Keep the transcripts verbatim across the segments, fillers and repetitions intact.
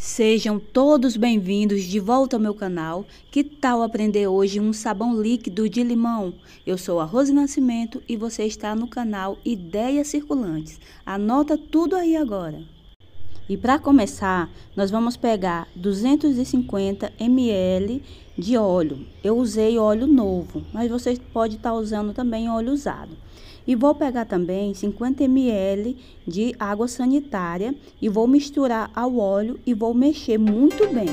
Sejam todos bem-vindos de volta ao meu canal. Que tal aprender hoje um sabão líquido de limão? Eu sou a Rose Nascimento e você está no canal Ideias Circulantes. Anota tudo aí agora. E para começar, nós vamos pegar duzentos e cinquenta mililitros de óleo. Eu usei óleo novo, mas você pode estar usando também óleo usado. E vou pegar também cinquenta mililitros de água sanitária e vou misturar ao óleo e vou mexer muito bem.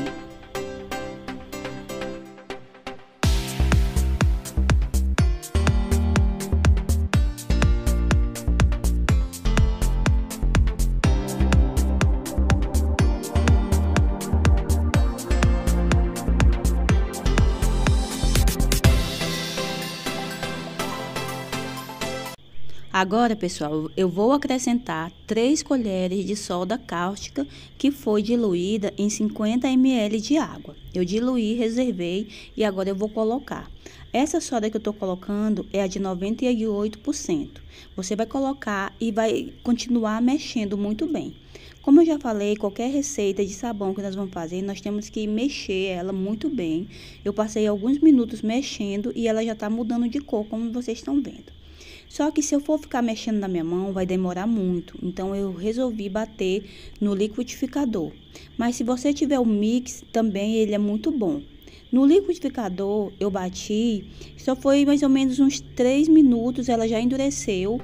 Agora, pessoal, eu vou acrescentar três colheres de soda cáustica que foi diluída em cinquenta mililitros de água. Eu diluí, reservei e agora eu vou colocar. Essa soda que eu tô colocando é a de noventa e oito por cento. Você vai colocar e vai continuar mexendo muito bem. Como eu já falei, qualquer receita de sabão que nós vamos fazer, nós temos que mexer ela muito bem. Eu passei alguns minutos mexendo e ela já tá mudando de cor, como vocês estão vendo. Só que se eu for ficar mexendo na minha mão, vai demorar muito. Então, eu resolvi bater no liquidificador. Mas se você tiver o mix, também ele é muito bom. No liquidificador, eu bati, só foi mais ou menos uns três minutos, ela já endureceu.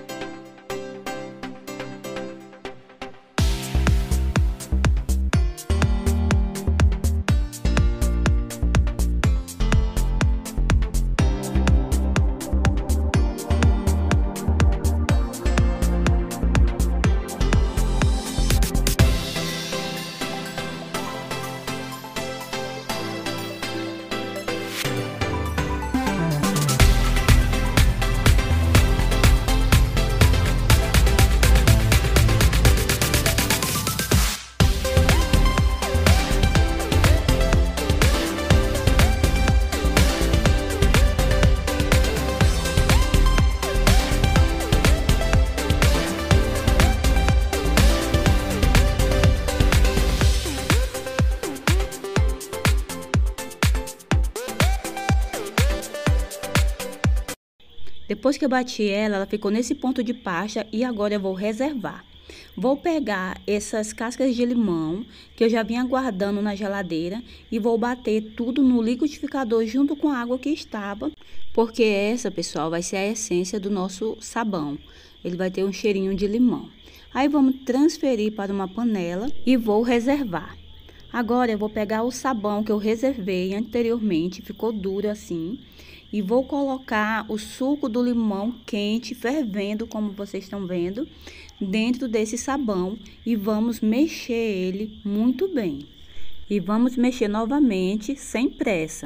Depois que eu bati ela, ela ficou nesse ponto de pasta e agora eu vou reservar. Vou pegar essas cascas de limão que eu já vinha guardando na geladeira e vou bater tudo no liquidificador junto com a água que estava, porque essa, pessoal, vai ser a essência do nosso sabão. Ele vai ter um cheirinho de limão. Aí vamos transferir para uma panela e vou reservar. Agora eu vou pegar o sabão que eu reservei anteriormente, ficou duro assim. E vou colocar o suco do limão quente, fervendo, como vocês estão vendo, dentro desse sabão. E vamos mexer ele muito bem. E vamos mexer novamente, sem pressa.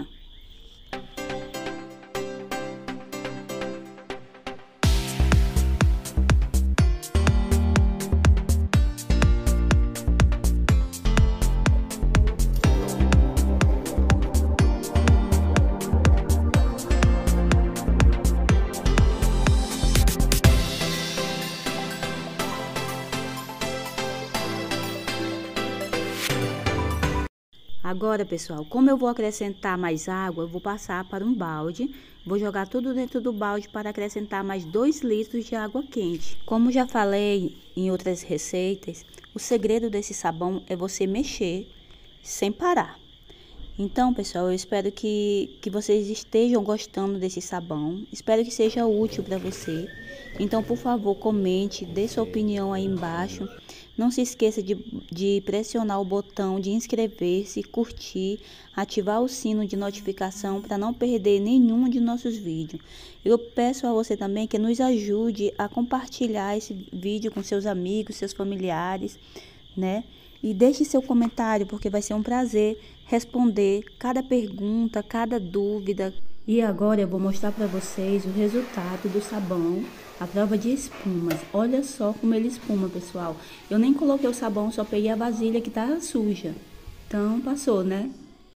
Agora, pessoal, como eu vou acrescentar mais água, eu vou passar para um balde. Vou jogar tudo dentro do balde para acrescentar mais dois litros de água quente. Como já falei em outras receitas, o segredo desse sabão é você mexer sem parar. Então, pessoal, eu espero que, que vocês estejam gostando desse sabão. Espero que seja útil para você. Então, por favor, comente, dê sua opinião aí embaixo. Não se esqueça de, de pressionar o botão de inscrever-se, curtir, ativar o sino de notificação para não perder nenhum de nossos vídeos. Eu peço a você também que nos ajude a compartilhar esse vídeo com seus amigos, seus familiares, né? E deixe seu comentário, porque vai ser um prazer responder cada pergunta, cada dúvida. E agora eu vou mostrar para vocês o resultado do sabão, a prova de espumas. Olha só como ele espuma, pessoal. Eu nem coloquei o sabão, só peguei a vasilha que tá suja. Então, passou, né?